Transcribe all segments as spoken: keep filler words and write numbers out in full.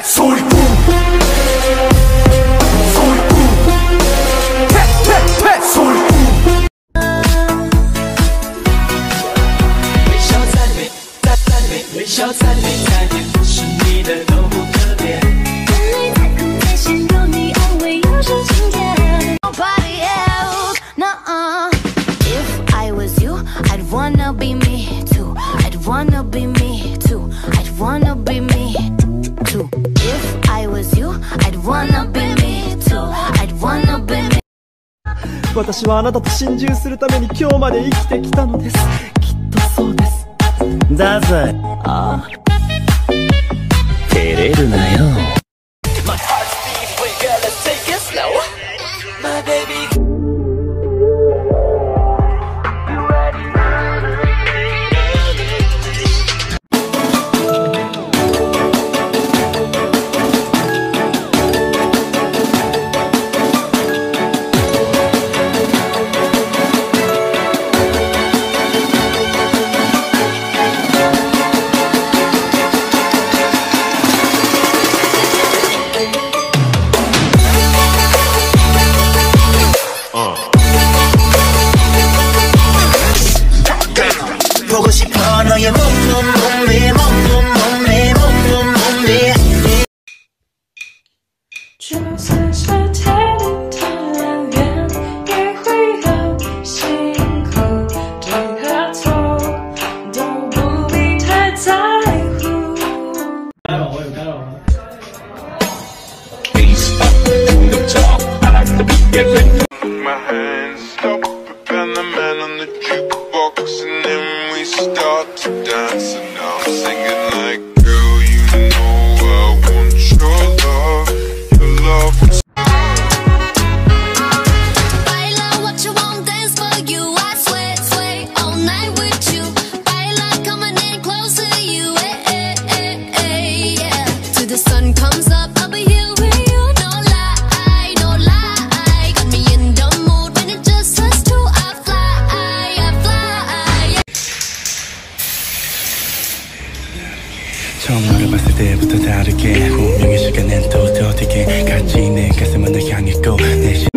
소리 뿜 소리 뿜 퇴퇴퇴 소리 뿜微笑在里面在在里面微笑在里面在里面是你的都不特别眼泪在哭在心有你安慰有时情节 Nobody else no If I was you I'd wanna be me too I'd wanna be me too I'd wanna be me too If I was you I'd wanna be me too I'd wanna be me 私はあなたと心中するために今日まで生きてきたのですきっとそうですだぜああ照れるなよ My heart's beating wait girl let's take it slow My baby 보고 싶어 너의 몸몸 몸매 몸몸 몸매 몸몸 몸매 就算是天地良缘也会很辛苦对和错都不必太在乎该了我有该了我 Ace up in the top I like to be getting my hands up and the man on the jukebox and then we start to dance and I'm singing like girl you know I want your love your love Baila what you want dance for you I sway sway all night with you Baila coming in close to you eh, eh, eh, eh, yeah. Till the sun comes up I'll be here with you no lie no lie got me in the mood when it just us two I fly I fly 처음 너를 봤을 때부터 다르게 운명의 시간엔 또 더디게 같이 내 가슴은 널 향했고 내 시...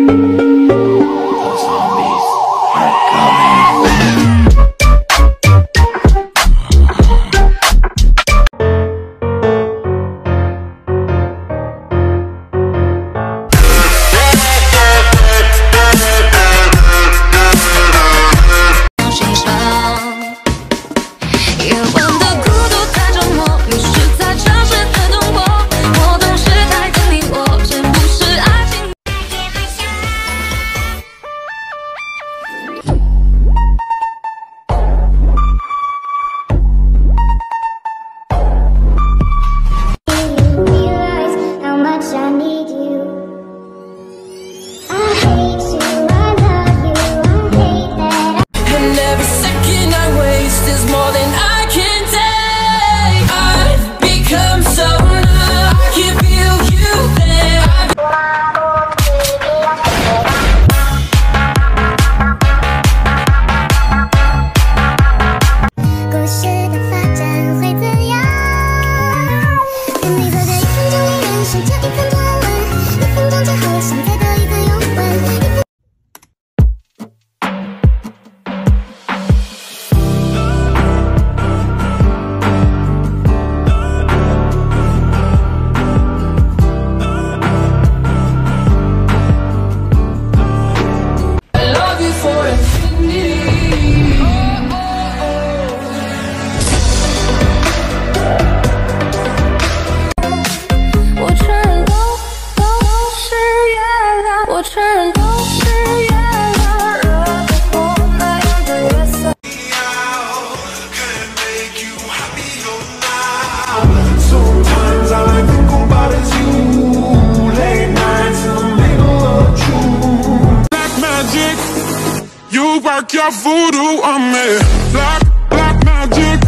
Work your voodoo on me, black, black magic.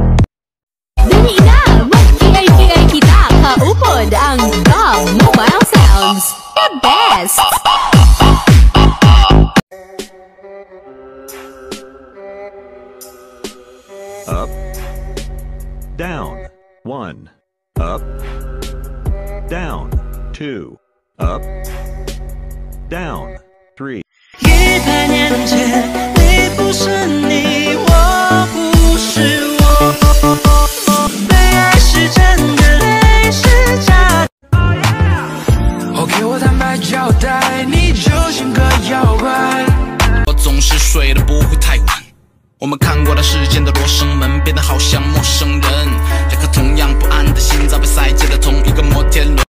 Dali na, mag-ingay-ingay kita, kaupod ang Gong Mobile Sounds, the best! Up, down, one, up, down, two, up, down, three. 一百年前，你不是你，我不是我，被爱是真的，泪是假的。OK， 我坦白交代，你就像个妖怪。 我总是睡得不会太晚。我们看过的世间的罗生门，变得好像陌生人。这颗同样不安的心，早被塞进了同一个摩天轮。